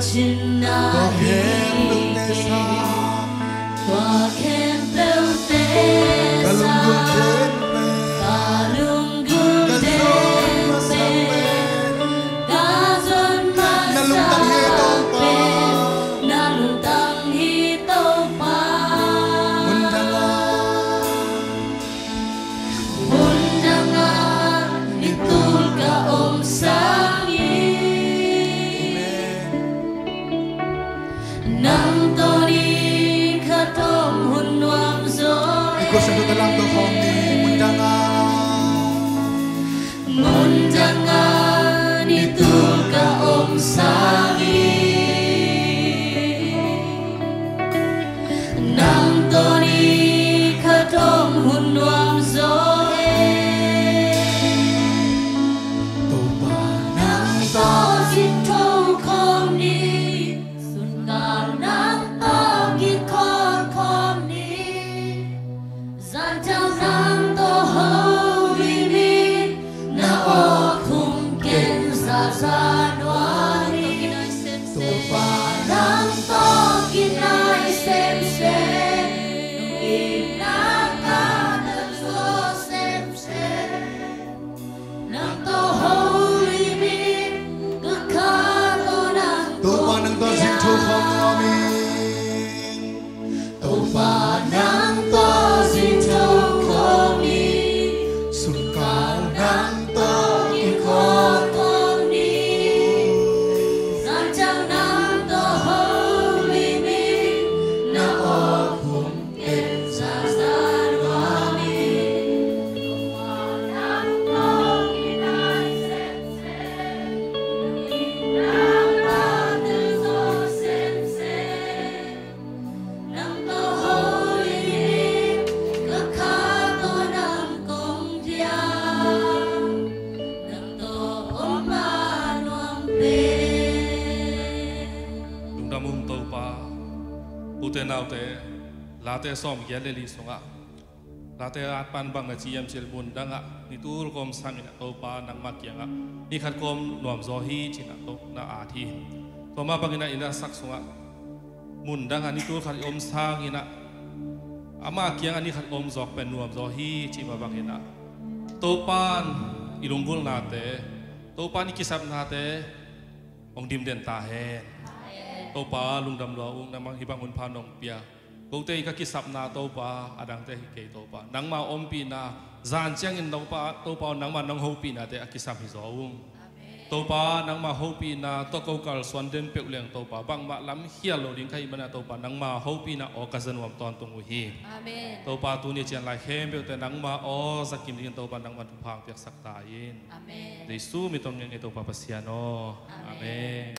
Có khen lung tê sa Kalung gun ten pe Kazon masa pe Nalung tang hi tau pa Mundanga Nitul ka om sangi Nang tori katom hunwam zoi Ikut satu dalam tu hong ni Mundangan itu ka om sangi Nang tori katom hunwam zoe Toba Nang to sin to kom ni Sun ka nang to gi kom ni Zan chao nang to ho vi mi Na o kum ken sa sa nwani Toba nang to kinai sem sem Inaka na so sem sem Nang to holy mi Kakato nang Toba nang to sin tu hong amin Toba nang to sin to komi Sulkal nang to Ikon ni Sanjang nang to holy mi Na o kum ken sa sa nwani Toba nang to kinai sem sem Inaka na so sem sem Nang to holy mi Kakato nang kong diyan Nang to omanuang pe Lung damum tau pa Ute nau te Late som gyale li songa Late at pan bang a chiam chil mundanga Nitul kom samina tau pa nang makyanga Ni khat kom nuam zohi china to na athi Toma pangina ina sak songa Mundanga nitul khat om sang ina Ama kyang ani khat om zok pen nuam zohi chima bangina Topan ilunggul nate Topan ikisap nate Ong dim den ta hen Topa lungdam loung namang hibangun panong pia Gote ikakisap na topa adang te hikay topa Nang ma ompi na zan siyang in topa nang ma nang hopi na te akisap hizoung Topa nang ma hopi na toko kal swanden peuleng topa Bang ma lam hialo din kay mana topa nang ma hopi na o kazanwam ton tunguhi Amen Topa tu ni chian lai hem peute nang ma o zakim din topa nang ma tupang piak saktain Amen Desu mitong yang topa pasiano Amen